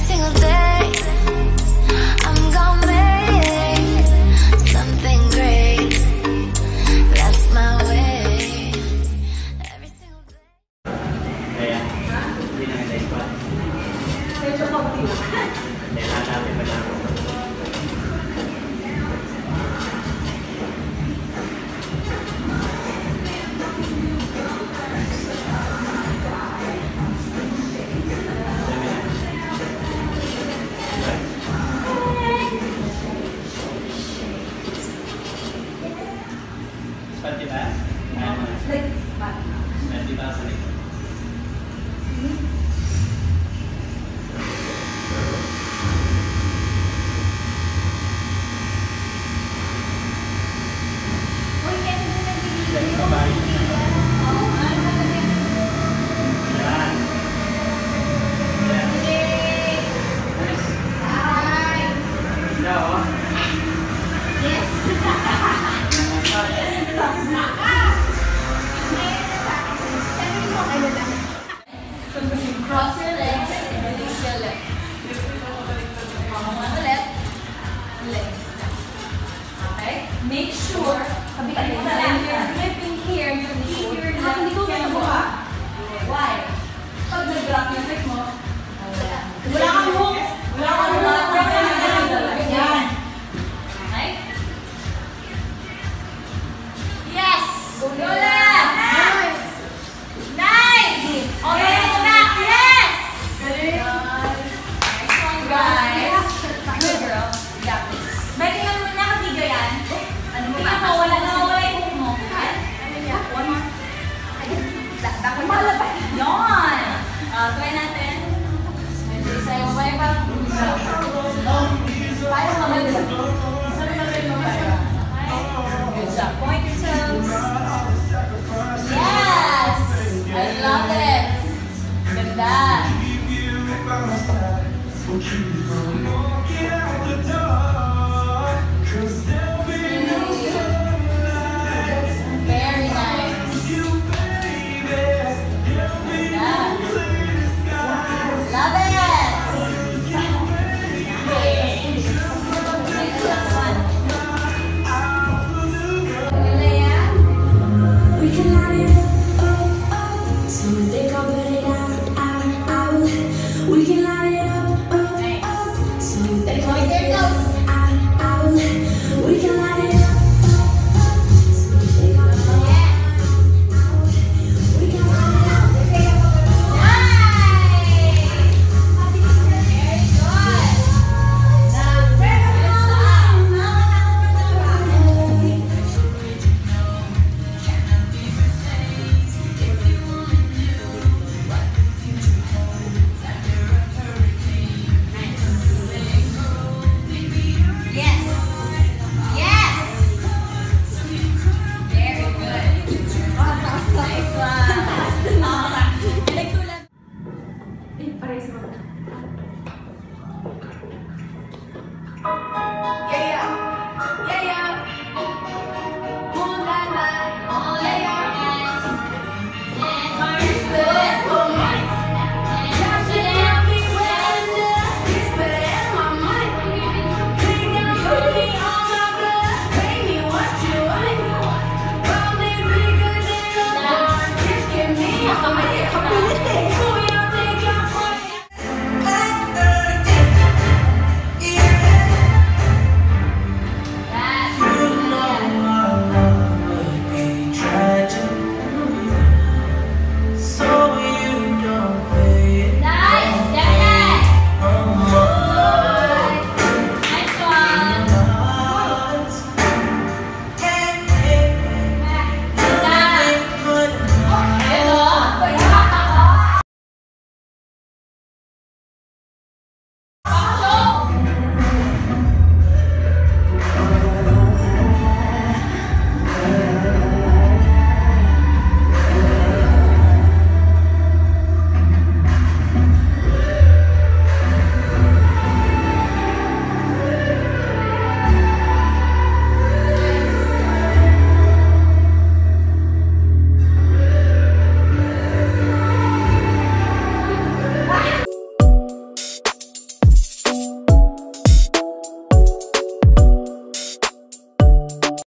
single day, I'm gonna make something great. That's my way. Every single day. Kaya, hindi na kita spot. Medyo kaunti lang. Kaya hanapin pa lang. Spot kita? Like, spot. Spot kita sa likod. Cross your legs and release your left. Left. Legs. Okay? Make sure when you're flipping here, you keep your left hand. Why? Pag nag-drop yung leg mo, wala kang hook. Wala kang hook. Yan. Okay? Yes! Go left! Nice! Nice! Okay, go back! Yes! Good. Nice one, guys. Good girl. You got this. May tingnan mo na katiga yan. Ano mo ba? Wala yung hook mo. One more. Malabas. Yon! Try natin. Medyo sa'yo. May parang tayo mamagod. Good job. Point yourselves. Yes! I love it. Ganda.